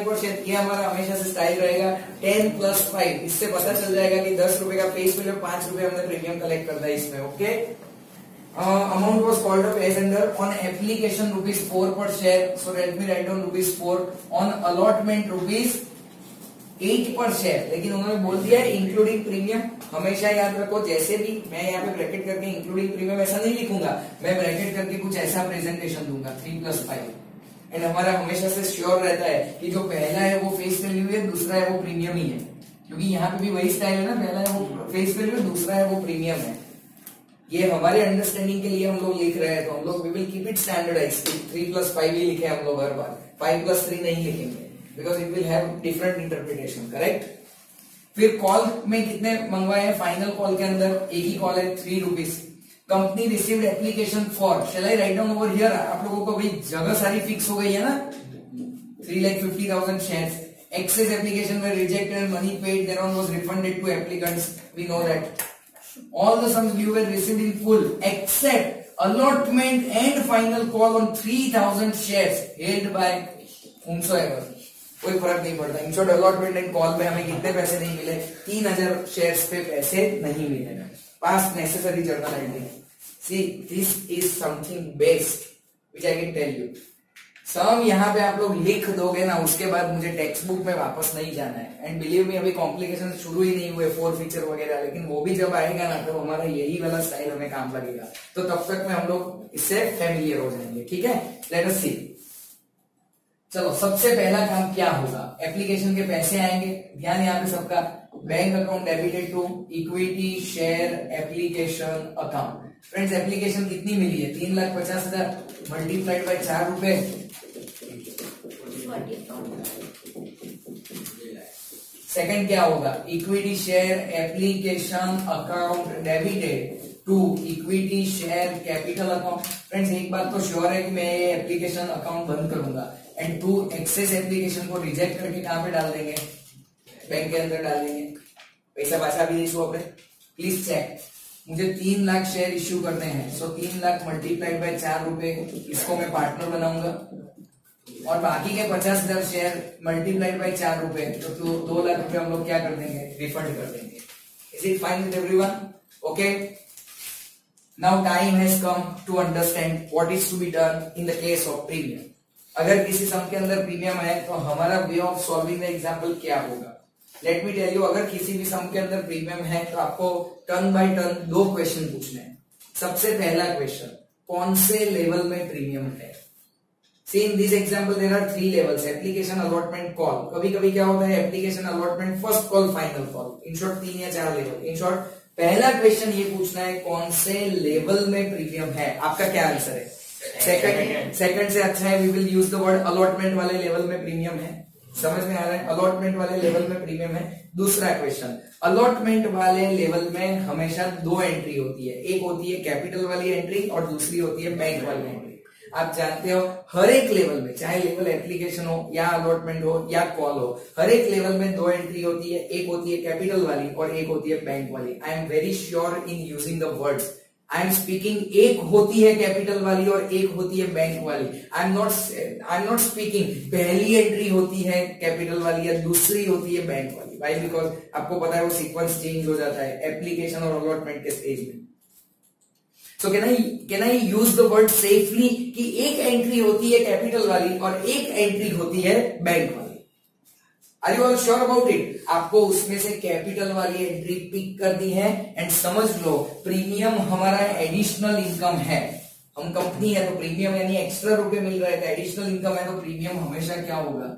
पर शेयर, ये हमारा हमेशा से स्टाइल रहेगा 10 + 5। इससे पता चल जाएगा कि 10 रुपए का फेस वैल्यू, 5 रुपए हमने प्रीमियम कलेक्ट करना है इसमें। Okay, amount was called up as under on application ₹4 per share, so let me write down ₹4, on allotment ₹8 per share। लेकिन उन्होंने बोल दिया है इंक्लूडिंग प्रीमियम। हमेशा याद रखो, जैसे भी मैं यहाँ पे ब्रैकेट करके इंक्लूडिंग प्रीमियम ऐसा नहीं लिखूंगा, मैं ब्रैकेट करके कुछ ऐसा प्रेजेंटेशन दूंगा 3 + 5। एंड हमारा हमेशा से श्योर रहता है कि जो पहला है वो फेस वैल्यू है, दूसरा है वो प्रीमियम ही है, क्योंकि यहाँ पे भी वही स्टाइल है ना, पहला है वो फेस वैल्यू, दूसरा है वो प्रीमियम है। ये हमारे अंडरस्टैंडिंग के लिए हम लोग लिख रहे हैं, तो हम लोग we will keep it standardise. 3 + 5 ही लिखे हम लोग हर बार, 5 + 3 नहीं लिखेंगे, because it will have different interpretation. Correct. फिर कॉल में कितने मंगवाए हैं फाइनल कॉल के अंदर? एक ही कॉल है, ₹3। Company received application for, shall I write down over here? आप लोगों को भाई जगह सारी फिक्स हो गई है ना, 3,50,000 shares. Excess application were rejected and money paid thereon was refunded to applicants. We know that. All the sums due were received in full except allotment and final call on 3,000 shares held by whomsoever. कोई फर्क नहीं पड़ता। In short allotment and call में हमें कितने पैसे नहीं मिले? 3,000 शेयर्स पे पैसे नहीं मिले। Past necessary journal entry. See this is something best which I can tell you. Sum यहाँ पे आप लोग लिख दोगे ना, उसके बाद मुझे टेक्स्ट बुक में वापस नहीं जाना है। एंड बिलीव मी, अभी कॉम्प्लिकेशन शुरू ही नहीं हुए, 4 फीचर वगैरह, लेकिन वो भी जब आएगा ना, तो हमारा यही वाला स्टाइल हमें काम लगेगा। तो तब तक में हम लोग इससे फैमिलियर हो जाएंगे। ठीक है, लेट अस सी। चलो, सबसे पहला काम क्या होगा? एप्लीकेशन के पैसे आएंगे। ध्यान यहाँ पे सबका, bank account debited to equity share application account. Friends, application कितनी मिली है? 3,50,000 मल्टीप्लाइड बाय 4 रुपए, सेकंड क्या होगा? Equity share application account debited to equity share capital account. Friends, एक बात तो श्योर है कि मैं ये एप्लीकेशन अकाउंट बंद करूंगा एंड टू एक्सेस एप्लीकेशन को रिजेक्ट करके कहां पे डाल देंगे? बैंक के अंदर डाल देंगे। पैसा बचा भी नहीं अपने। प्लीज चेक, मुझे 3 लाख शेयर इश्यू करने हैं, सो 3 लाख मल्टीप्लाइड बाय 4 रुपए, इसको मैं पार्टनर बनाऊंगा, और बाकी के 50,000 शेयर मल्टीप्लाइड बाय 4 रुपए, तो 2 लाख रुपए हम लोग क्या कर देंगे? रिफंड कर देंगे। Is it fine with everyone? Okay, now time has come to understand what is to be done in the case of premium. अगर किसी सम के अंदर प्रीमियम है तो हमारा way of solving the example क्या होगा? लेट मी टेल यू, अगर किसी भी सम के अंदर प्रीमियम है तो आपको टर्न बाय टर्न 2 क्वेश्चन पूछने हैं। सबसे पहला क्वेश्चन, कौन से लेवल में प्रीमियम है? See in this example there are 3 levels, application, allotment, call. कभी कभी क्या होता है? Application, allotment, first call, final call. In short 3 या 4 लेवल। इन शॉर्ट पहला क्वेश्चन ये पूछना है कौन से लेवल में प्रीमियम है। आपका क्या आंसर है? सेकंड से अच्छा है, we will use the word allotment वाले लेवल में प्रीमियम है। समझ में आ रहा है? अलॉटमेंट वाले लेवल में प्रीमियम है। दूसरा क्वेश्चन, अलॉटमेंट वाले लेवल में हमेशा 2 एंट्री होती है, एक होती है कैपिटल वाली एंट्री और दूसरी होती है बैंक वाली एंट्री। आप जानते हो हर एक लेवल में, चाहे लेवल एप्लीकेशन हो या अलॉटमेंट हो या कॉल हो, हर एक लेवल में 2 एंट्री होती है, एक होती है कैपिटल वाली और एक होती है बैंक वाली। I am very sure in using the words. I am speaking, एक होती है कैपिटल वाली और एक होती है बैंक वाली। आई एम नॉट स्पीकिंग पहली एंट्री होती है कैपिटल वाली या दूसरी होती है बैंक वाली। वाई? बिकॉज आपको पता है वो सीक्वेंस चेंज हो जाता है एप्लीकेशन और अलॉटमेंट के स्टेज में। So can I use the word safely कि एक एंट्री होती है कैपिटल वाली और एक एंट्री होती है बैंक वाली? Are you all sure about it? आपको उसमें से कैपिटल वाली एंट्री पिक कर दी है एंड समझ लो प्रीमियम हमारा एडिशनल इनकम है। हम कंपनी है तो प्रीमियम यानी एक्स्ट्रा रुपए मिल रहे थे, एडिशनल इनकम है तो प्रीमियम हमेशा क्या होगा?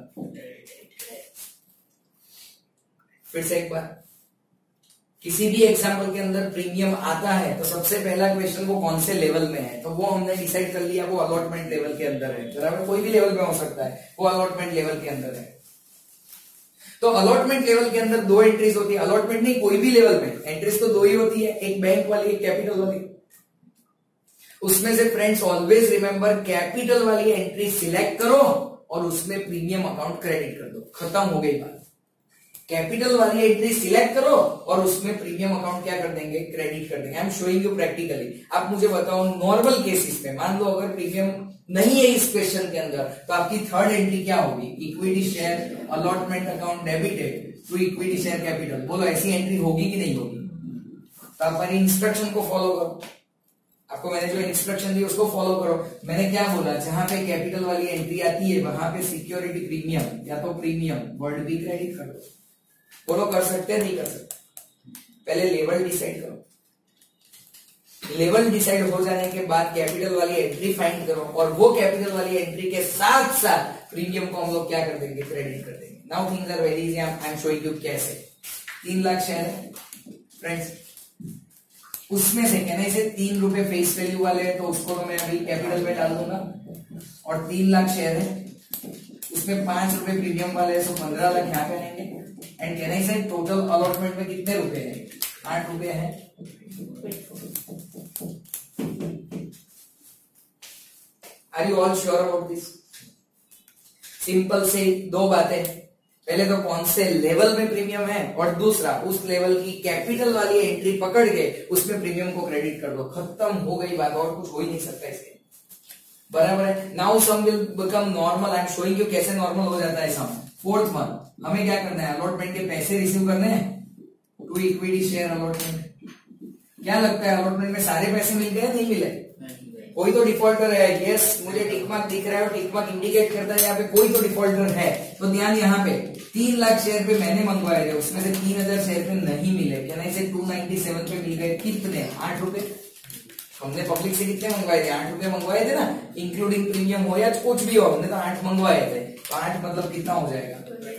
फिर से एक बार, किसी भी एग्जाम्पल के अंदर प्रीमियम आता है तो सबसे पहला क्वेश्चन वो कौन से लेवल में है, तो वो हमने डिसाइड कर लिया वो अलॉटमेंट लेवल के अंदर है। बराबर, कोई भी लेवल में हो सकता है, वो अलॉटमेंट लेवल के अंदर है। तो अलॉटमेंट लेवल के अंदर 2 एंट्रीज होती है। अलॉटमेंट नहीं, कोई भी लेवल में एंट्रीज तो 2 ही होती है, एक बैंक वाली एक कैपिटल वाली। उसमें से फ्रेंड्स ऑलवेज रिमेंबर, कैपिटल वाली एंट्री सिलेक्ट करो और उसमें प्रीमियम अकाउंट क्रेडिट कर दो, खत्म हो गई बात। कैपिटल वाली एंट्री सिलेक्ट करो और उसमें प्रीमियम अकाउंट क्या कर देंगे, क्रेडिट कर देंगे। I am showing you practically. आप मुझे बताओ नॉर्मल केसेस में, मान लो अगर प्रीमियम नहीं है इस क्वेश्चन के अंदर, तो आपकी थर्ड एंट्री क्या होगी, equity share allotment account debited to equity share capital. बोलो ऐसी एंट्री होगी कि नहीं होगी? तो आप मेरी इंस्ट्रक्शन को फॉलो करो, आपको मैंने जो इंस्ट्रक्शन दी उसको फॉलो करो। मैंने क्या बोला, जहां पे कैपिटल वाली एंट्री आती है वहां पे सिक्योरिटी प्रीमियम या तो प्रीमियम वर्ड भी क्रेडिट कर दो। बोलो कर सकते हैं नहीं कर सकते? पहले लेवल डिसाइड करो। लेवल डिसाइड हो जाने के बाद कैपिटल वाली एंट्री फाइंड करो और वो कैपिटल वाली एंट्री के साथ साथ प्रीमियम को हम लोग क्या कर देंगे, क्रेडिट कर देंगे। Now things are very easy, I am showing you कैसे। 3 लाख शेयर है फ्रेंड्स, उसमें से कहने से 3 रुपए फेस वैल्यू वाले हैं तो उसको तो मैं अभी कैपिटल में डाल दूंगा, और 3 लाख शेयर है उसमें 5 रुपए प्रीमियम वाले हैं तो 15 लाख यहाँ पे आएंगे। एंड कहने से टोटल अलॉटमेंट में कितने रुपए हैं, 8 रुपए है। Are you all sure about this? Simple से 2 बातें, पहले तो कौन से लेवल में प्रीमियम है और दूसरा उस लेवल की कैपिटल वाली एंट्री पकड़ के उसमें प्रीमियम को क्रेडिट कर दो, खत्म हो गई बात, और कुछ हो ही नहीं सकता इसके। बराबर है। Now sum will become normal. I am showing you कैसे नॉर्मल हो जाता है सम। 4th मंथ हमें क्या करना है, अलॉटमेंट के पैसे रिसीव करने हैं टू इक्विटी शेयर अलॉटमेंट। क्या लगता है अलॉटमेंट में सारे पैसे मिल गए नहीं मिले? कोई तो डिफॉल्टर है। यस, मुझे टिक मार्क दिख रहा है और टिक मार्क इंडिकेट करता है यहाँ पे कोई तो डिफॉल्टर है। तो ध्यान, यहाँ पे 3 लाख शेयर पे मैंने मंगवाए थे, उसमें से 3000 शेयर पे नहीं मिले, क्या नहीं से 297 पे मिल गए। कितने? 8 रुपए। हमने पब्लिक से कितने मंगवाए थे? 8 रुपए मंगवाए थे ना, इंक्लूडिंग प्रीमियम हो या कुछ भी हो, हमने तो 8 मंगवाए थे। तो 8 मतलब कितना हो जाएगा?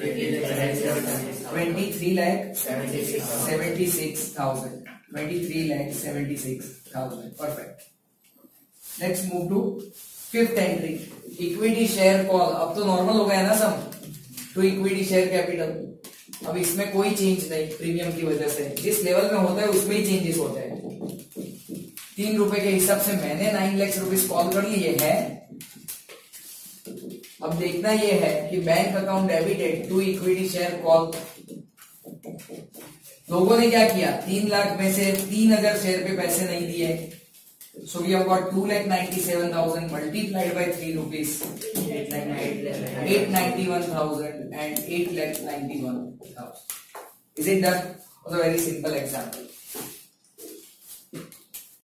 23,76,000। Perfect. Let's move to 5th entry, equity share call. अब तो नॉर्मल हो गया ना सब, टू इक्विटी शेयर कैपिटल। अब इसमें कोई चेंज नहीं प्रीमियम की वजह से, जिस लेवल में होता है उसमें ही चेंजेस होते हैं। 3 रुपए के हिसाब से मैंने 9 लाख रुपीस कॉल कर लिए है। अब देखना ये है कि bank account debited to equity share call. लोगों ने क्या किया, 3 लाख में से 3000 शेयर पे पैसे नहीं दिए, so we have got 2,97,000 multiplied by 3 rupees, 891,000 and 8,91,000. Is it done? Also very simple example.